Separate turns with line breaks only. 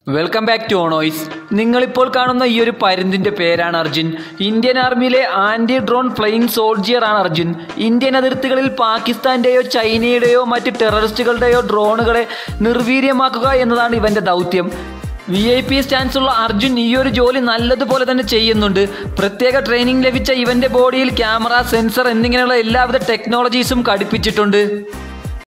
Welcome back to ഓണോയ്സ്. നിങ്ങളിപ്പോൾ കാണുന്ന ഈ ഒരു പരുന്തിൻ്റെ പേരാണ് അർജുൻ. ഇന്ത്യൻ ആർമിയിലെ ആൻറ്റി ഡ്രോൺ ഫ്ലൈയിങ് സോൾജിയർ ആണ് അർജുൻ. ഇന്ത്യൻ അതിർത്തികളിൽ പാകിസ്ഥാൻ്റെയോ ചൈനയുടെയോ മറ്റ് ടെററിസ്റ്റുകളുടെയോ ഡ്രോണുകളെ നിർവീര്യമാക്കുക എന്നതാണ് ഇവൻ്റെ ദൗത്യം. VIP സ്റ്റാൻസുള്ള അർജുൻ ഈ ഒരു ജോലി നല്ലതുപോലെ തന്നെ ചെയ്യുന്നുണ്ട്. പ്രത്യേക ട്രെയിനിങ് ലഭിച്ച ഇവൻ്റെ ബോഡിയിൽ ക്യാമറ, സെൻസർ എന്നിങ്ങനെയുള്ള എല്ലാവിധ ടെക്നോളജീസും ഘടിപ്പിച്ചിട്ടുണ്ട്.